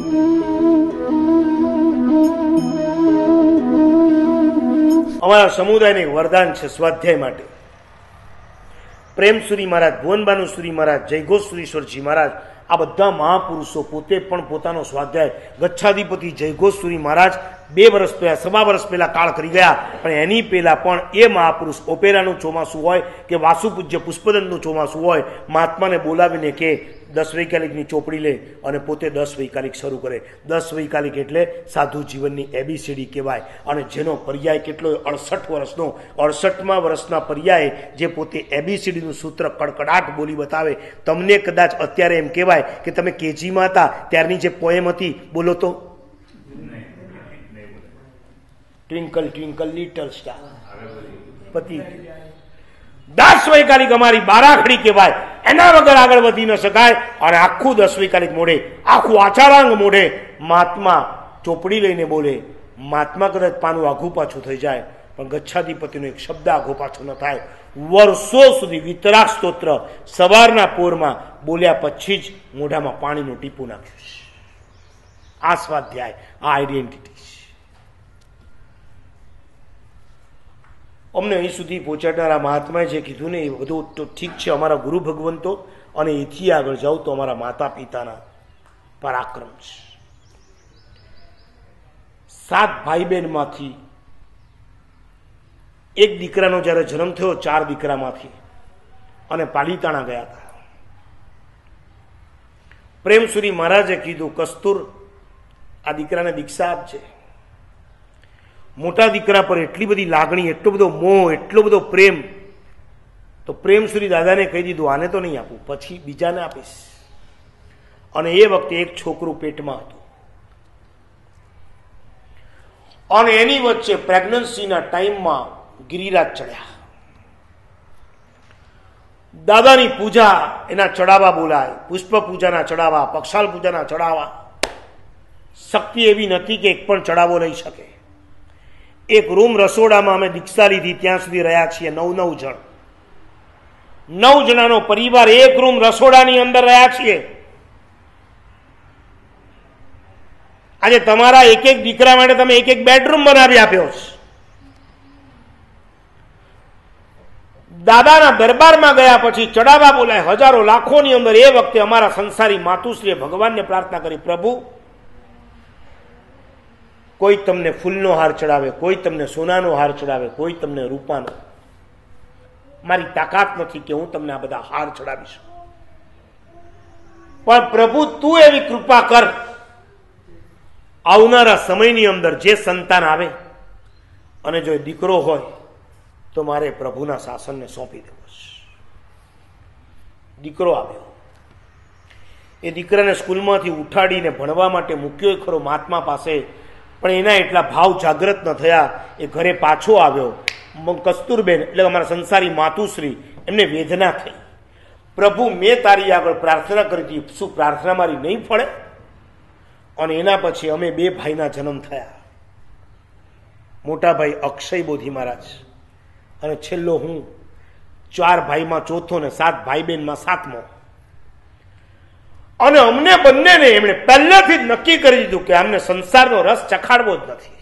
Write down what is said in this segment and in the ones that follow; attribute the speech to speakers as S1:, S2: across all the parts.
S1: અમારા સમુદાયને વરદાન છે સ્વાધ્યાય માટે. પ્રેમસુરી મહારાજ, ભુવનબાનુસુરી મહારાજ, જયઘોષસુરીશ્વરજી મહારાજ, આ બધા મહાપુરુષો પોતે પણ પોતાનો સ્વાધ્યાય, ગચ્છાધિપતિ જયઘોષસુરી મહારાજ 2 વર્ષ પહેલા, 1.25 વર્ષ પહેલા કાળ કરી ગયા. પણ એની પહેલા પણ એ મહાપુરુષ ઓપેરાનું ચોમાસું હોય કે વાસુપૂજ્ય પુષ્પદંતનું ચોમાસું હોય, મહાત્માને બોલાવીને કે 10 વૈકાલિકની ચોપડી લે અને પોતે 10 વૈકાલિક શરૂ કરે. 10 વૈકાલિક એટલે સાધુ જીવનની એબીસીડી કહેવાય. અને જેનો પર્યાય કેટલો, 68 વર્ષનો, 68મા વર્ષના પર્યાય જે પોતે એબીસીડીનું સૂત્ર કડકડાટ બોલી બતાવે. તમને કદાચ અત્યારે એમ કહેવાય કે તમે કેજીમાં હતા ત્યારની જે પોએમ હતી, બોલો તો. ટ્વિંકલ ટ્વિંકલ લિટલ સ્ટાર, પતિ 10 વૈકાલિક અમારી બારાખડી કહેવાય. એના વગર આગળ વધી ન શકાય. અને આખું 10 વૈકાલિક મોઢે, આખું આચારાંગ મોઢે મહાત્મા ચોપડી લઈને બોલે. મહાત્મા કદાચ પાનું આઘું પાછું થઈ જાય, પણ ગચ્છાધિપતિનો એક શબ્દ આઘો પાછો ન થાય. વર્ષો સુધી વિતરાગ સ્તોત્ર સવારના પોરમાં બોલ્યા પછી જ મોઢામાં પાણીનું ટીપું નાખ્યું છે. આ સ્વાધ્યાય, આ આઈડેન્ટિટી. અમને અહીં સુધી પહોંચાડનારા મહાત્માએ જે કીધું ને એ બધું તો ઠીક છે, અમારા ગુરુ ભગવંતો, અને એથી આગળ જાઉં તો અમારા માતા પિતાના પરાક્રમ છે. 7 ભાઈ બહેનમાંથી એક દીકરાનો જ્યારે જન્મ થયો, 4 દીકરામાંથી, અને પાલીતાણા ગયા હતા. પ્રેમસુરી મહારાજે કીધું, કસ્તુર, આ દીકરાને દીક્ષા આપજે. મોટા દીકરા પર એટલી બધી લાગણી, એટલો બધો મોહ, એટલો બધો પ્રેમ. તો પ્રેમસુરી દાદાને કહી દીધું, આને તો નહીં આપું, પછી બીજાને આપીશ. અને એ વખતે એક છોકરું પેટમાં હતું. અને એની વચ્ચે પ્રેગ્નન્સીના ટાઈમમાં ગિરિરાજ ચડ્યા. દાદાની પૂજા, એના ચડાવા બોલાય, પુષ્પ પૂજાના ચડાવા, પક્ષાલ પૂજાના ચડાવા. શક્તિ એવી નથી કે એક પણ ચડાવો લઈ શકે. એક રૂમ રસોડામાં અમે દીક્ષા લીધી ત્યાં સુધી રહ્યા છીએ 9 જણ. 9 જણાનો પરિવાર એક રૂમ રસોડાની અંદર રહ્યા છીએ. આજે તમારા એક એક દીકરા માટે તમે એક એક બેડરૂમ બનાવી આપ્યો છે. દાદાના દરબારમાં ગયા પછી ચડાવા બોલાય હજારો લાખોની અંદર. એ વખતે અમારા સંસારી માતુશ્રીએ ભગવાનને પ્રાર્થના કરી, પ્રભુ, કોઈ તમને ફૂલનો હાર ચડાવે, કોઈ તમને સોનાનો હાર ચડાવે, કોઈ તમને રૂપાનો. મારી તાકાત નથી કે હું તમને આ બધા હાર ચડાવીશ, પણ પ્રભુ તું એવી કૃપા કર, આવનારા સમયની અંદર જે સંતાન આવે અને જો દીકરો હોય તો મારે પ્રભુના શાસનને સોંપી દેવો છે. દીકરો આવ્યો. એ દીકરાને સ્કૂલમાંથી ઉઠાડીને ભણવા માટે મૂક્યો ખરો મહાત્મા પાસે, પણ એના એટલા ભાવ જાગૃત ન થયા. એ ઘરે પાછો આવ્યો. કસ્તુરબેન એટલે અમારા સંસારી માતુશ્રી, એમને વેદના થઈ. પ્રભુ, મેં તારી આગળ પ્રાર્થના કરી હતી, શું પ્રાર્થના મારી નહીં ફળે? અને એના પછી અમે 2 ભાઈના જન્મ થયા. મોટા ભાઈ અક્ષય બોધી મહારાજ અને છેલ્લો હું. 4 ભાઈમાં ચોથો ને 7 ભાઈ બહેનમાં 7મો. અને અમને બંનેને એમણે પહેલાથી જ નક્કી કરી દીધું કે અમને સંસારનો રસ ચખાડવો જ નથી.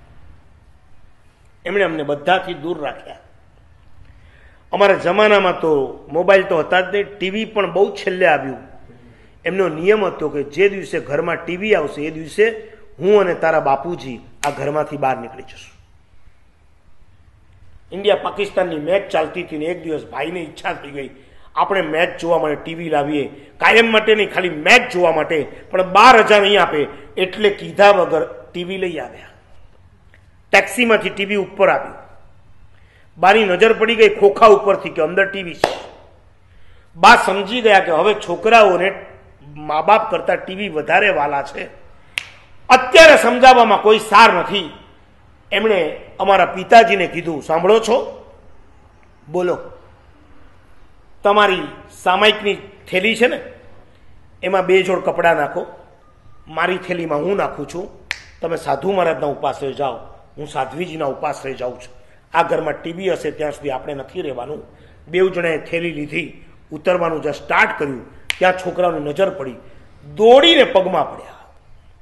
S1: એમણે અમને બધાથી દૂર રાખ્યા. અમારા જમાનામાં તો મોબાઈલ તો હતા જ નહીં, ટીવી પણ બહુ છેલ્લે આવ્યું. એમનો નિયમ હતો કે જે દિવસે ઘરમાં ટીવી આવશે એ દિવસે હું અને તારા બાપુજી આ ઘરમાંથી બહાર નીકળી જશું. ઇન્ડિયા પાકિસ્તાનની મેચ ચાલતી હતી ને એક દિવસ ભાઈને ઈચ્છા થઈ ગઈ, આપણે મેચ જોવા માટે ટીવી લાવીએ, કાયમ માટે નહીં, ખાલી મેચ જોવા માટે. પણ 12,000 નહીં આપે એટલે કીધા વગર ટીવી લઈ આવ્યા. ટેક્સીમાંથી ટીવી ઉપર આવ્યું. બાની નજર પડી ગઈ ખોખા ઉપરથી કે અંદર ટીવી છે. બા સમજી ગયા કે હવે છોકરાઓને મા બાપ કરતા ટીવી વધારે વાલા છે. અત્યારે સમજાવવામાં કોઈ સાર નથી. એમણે અમારા પિતાજીને કીધું, સાંભળો છો, બોલો, તમારી સામાયિકની થેલી છે ને, એમાં 2 જોડ કપડાં નાખો, મારી થેલીમાં હું નાખું છું, તમે સાધુ મહારાજના ઉપાશ્રય જાઓ, હું સાધ્વીજીના ઉપાશ્રય જાઉં છું. આ ઘરમાં ટીવી હશે ત્યાં સુધી આપણે નથી રહેવાનું. 2 જણાએ થેલી લીધી, ઉતરવાનું જ્યાં સ્ટાર્ટ કર્યું ત્યાં છોકરાઓની નજર પડી, દોડીને પગમાં પડ્યા.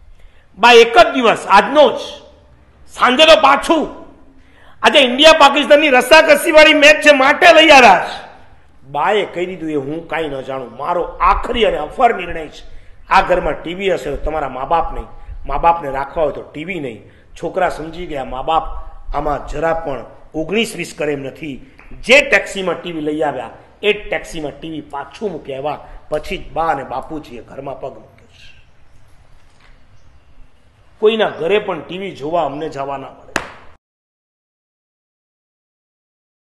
S1: બા એક જ દિવસ આજનો જ સાંજે તો પાછું આજે ઇન્ડિયા પાકિસ્તાનની રસાકસી વાળી મેચ છે માટે લઈ આવ્યા છે. બાએ કહી દીધું એ હું કાંઈ ન જાણું, મારો આખરી અને અફર નિર્ણય છે. આ ઘરમાં ટીવી હશે તો તમારા મા બાપ નહીં, મા બાપને રાખવા હોય તો ટીવી નહીં. છોકરા સમજી ગયા મા બાપ આમાં જરા પણ 19-20 કરે એમ નથી. જે ટેક્સીમાં ટીવી લઈ આવ્યા એ જ ટેક્સીમાં ટીવી પાછું મૂકી આવ્યા. પછી જ બા અને બાપુજીએ ઘરમાં પગ મૂક્યો છે. કોઈના ઘરે પણ ટીવી જોવા અમને જવાના